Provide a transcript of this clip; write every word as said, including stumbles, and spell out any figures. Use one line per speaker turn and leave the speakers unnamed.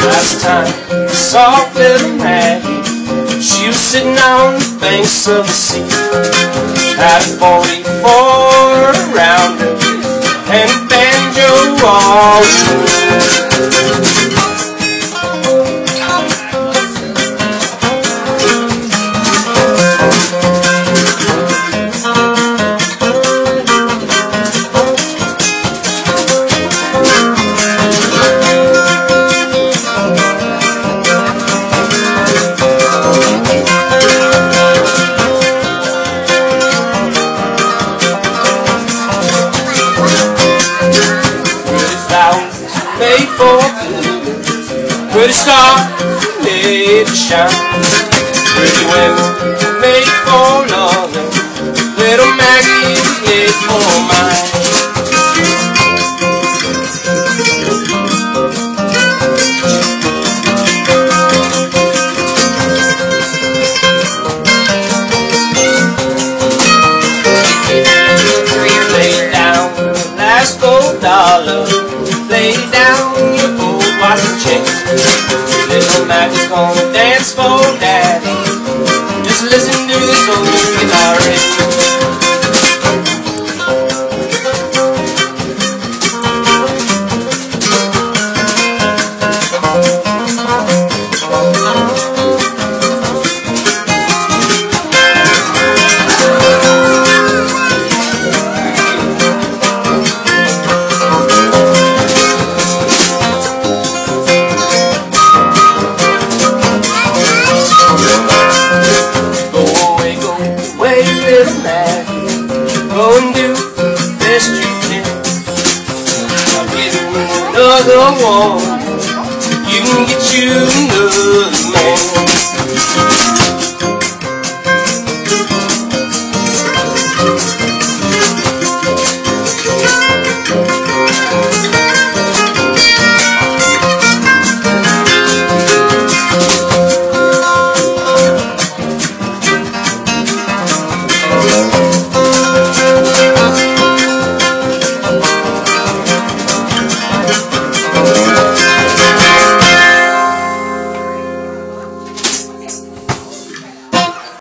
Last time I saw little Maggie, she was sitting on the banks of the sea. Had a forty-four around her and a banjo all made for pretty star made to shine. Pretty women made for loving. Little Maggie was made for mine. Lay down the last gold dollar. Lay down your old watch check. Little Maggie's gonna dance for Daddy. Just listen to this old guitar riff. Little Maggie, go and do the best you can. I'll get another one. You can get you